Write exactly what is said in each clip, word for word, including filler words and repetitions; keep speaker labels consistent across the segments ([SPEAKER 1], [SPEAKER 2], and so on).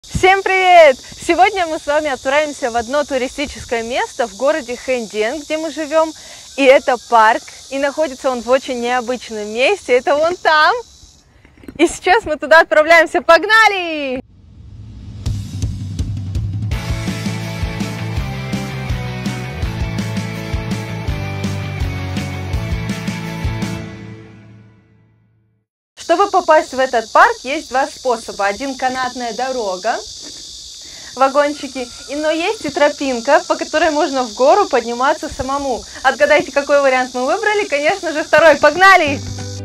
[SPEAKER 1] Всем привет! Сегодня мы с вами отправимся в одно туристическое место в городе Хэндиэн, где мы живем. И это парк, и находится он в очень необычном месте. Это вон там. И сейчас мы туда отправляемся. Погнали! Чтобы попасть в этот парк, есть два способа. Один — канатная дорога, вагончики, и, но есть и тропинка, по которой можно в гору подниматься самому. Отгадайте, какой вариант мы выбрали? Конечно же, второй. Погнали!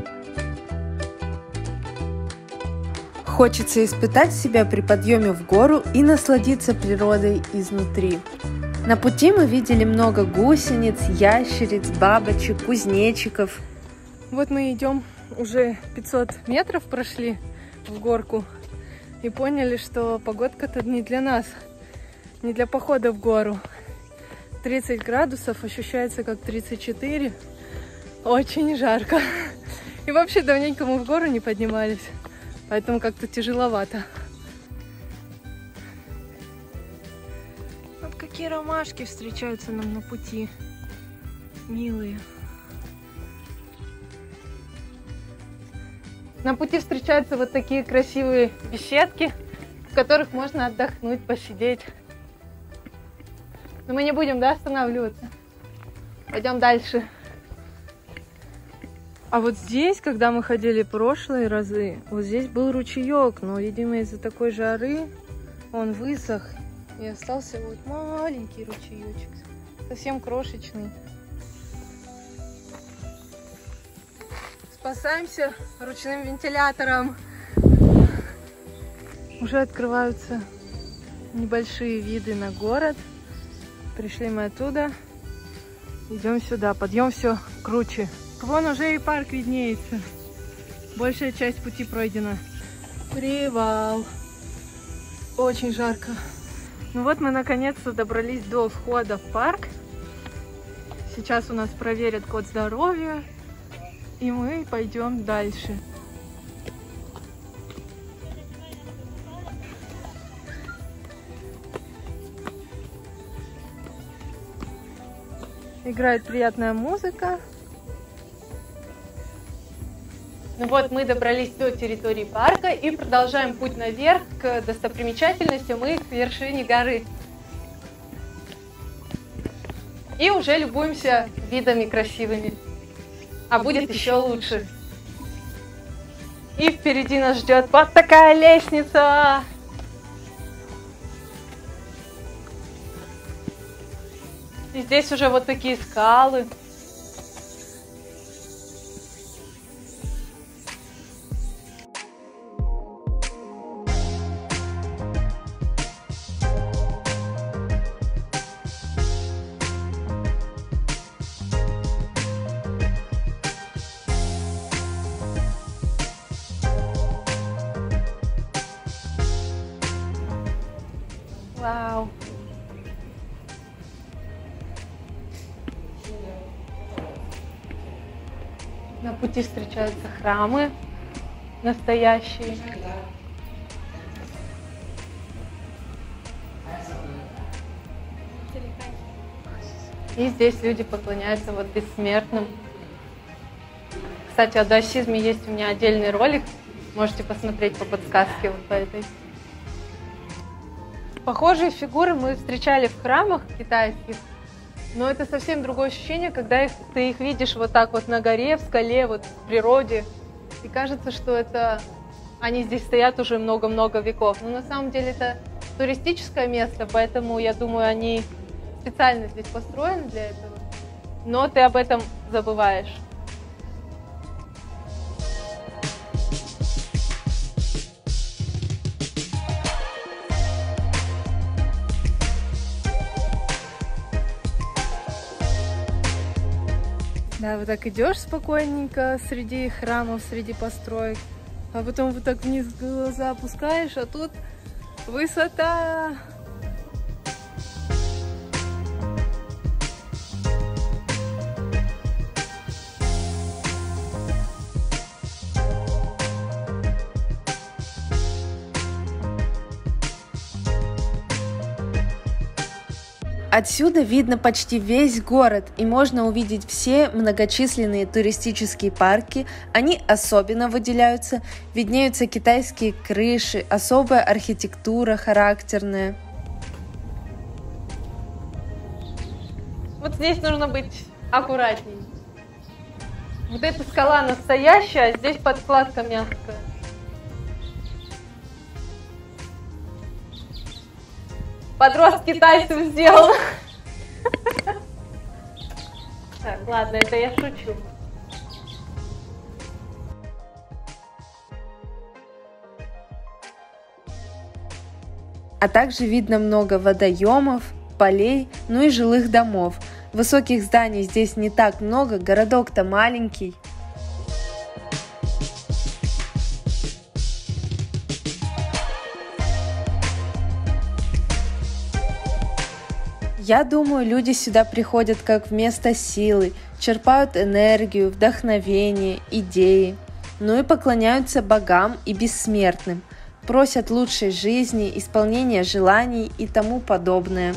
[SPEAKER 1] Хочется испытать себя при подъеме в гору и насладиться природой изнутри. На пути мы видели много гусениц, ящериц, бабочек, кузнечиков. Вот мы идем, уже пятьсот метров прошли в горку и поняли, что погодка-то не для нас, не для похода в гору. тридцать градусов, ощущается как тридцать четыре, очень жарко. И вообще давненько мы в гору не поднимались, поэтому как-то тяжеловато. Вот какие ромашки встречаются нам на пути, милые. На пути встречаются вот такие красивые беседки, в которых можно отдохнуть, посидеть. Но мы не будем, да, останавливаться. Пойдем дальше. А вот здесь, когда мы ходили прошлые разы, вот здесь был ручеек, но, видимо, из-за такой жары он высох. И остался вот маленький ручеечек, совсем крошечный. Спасаемся ручным вентилятором. Уже открываются небольшие виды на город. Пришли мы оттуда. Идем сюда. Подъем все круче. Вон уже и парк виднеется. Большая часть пути пройдена. Привал. Очень жарко. Ну вот мы наконец-то добрались до входа в парк. Сейчас у нас проверят код здоровья. И мы пойдем дальше. Играет приятная музыка. Ну вот мы добрались до территории парка и продолжаем путь наверх к достопримечательностям и к вершине горы. И уже любуемся видами красивыми. А будет еще лучше. И впереди нас ждет вот такая лестница. И здесь уже вот такие скалы. Вау! На пути встречаются храмы настоящие. И здесь люди поклоняются вот бессмертным. Кстати, о даосизме есть у меня отдельный ролик. Можете посмотреть по подсказке вот по этой. Похожие фигуры мы встречали в храмах китайских, но это совсем другое ощущение, когда их, ты их видишь вот так вот на горе, в скале, вот в природе, и кажется, что это они здесь стоят уже много-много веков. Но на самом деле это туристическое место, поэтому я думаю, они специально здесь построены для этого, но ты об этом забываешь. Да, вот так идешь спокойненько среди храмов, среди построек, а потом вот так вниз глаза опускаешь, а тут высота. Отсюда видно почти весь город, и можно увидеть все многочисленные туристические парки. Они особенно выделяются, виднеются китайские крыши, особая архитектура характерная.
[SPEAKER 2] Вот здесь нужно быть аккуратней. Вот эта скала настоящая, а здесь подкладка мягкая. Подрост китайцев сделал. Так, ладно, это я шучу.
[SPEAKER 1] А также видно много водоемов, полей, ну и жилых домов. Высоких зданий здесь не так много, городок-то маленький. Я думаю, люди сюда приходят как в место силы, черпают энергию, вдохновение, идеи, ну и поклоняются богам и бессмертным, просят лучшей жизни, исполнения желаний и тому подобное.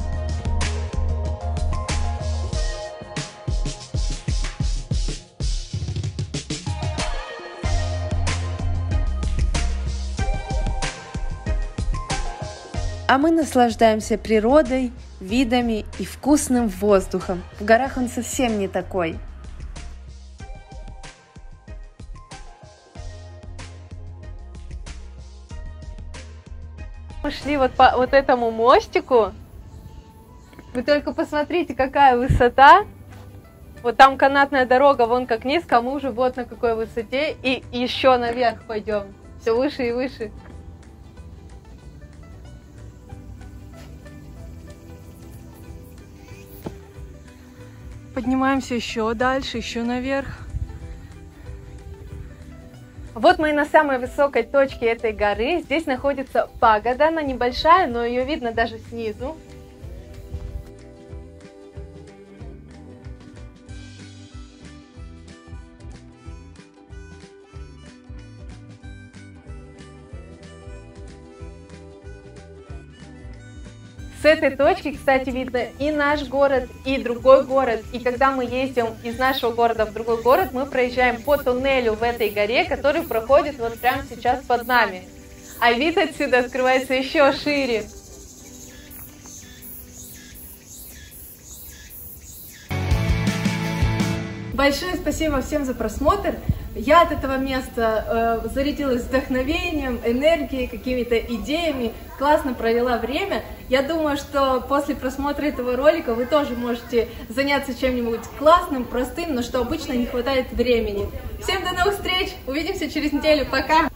[SPEAKER 1] А мы наслаждаемся природой, видами и вкусным воздухом. В горах он совсем не такой.
[SPEAKER 2] Мы шли вот по вот этому мостику. Вы только посмотрите, какая высота. Вот там канатная дорога, вон как низко, а мы уже вот на какой высоте. И еще наверх пойдем. Все выше и выше. Поднимаемся еще дальше, еще наверх. Вот мы и на самой высокой точке этой горы. Здесь находится пагода, она небольшая, но ее видно даже снизу. С этой точки, кстати, видно и наш город, и другой город. И когда мы ездим из нашего города в другой город, мы проезжаем по туннелю в этой горе, который проходит вот прямо сейчас под нами. А вид отсюда открывается еще шире. Большое спасибо всем за просмотр. Я от этого места э, зарядилась вдохновением, энергией, какими-то идеями, классно провела время. Я думаю, что после просмотра этого ролика вы тоже можете заняться чем-нибудь классным, простым, но что обычно не хватает времени. Всем до новых встреч, увидимся через неделю, пока!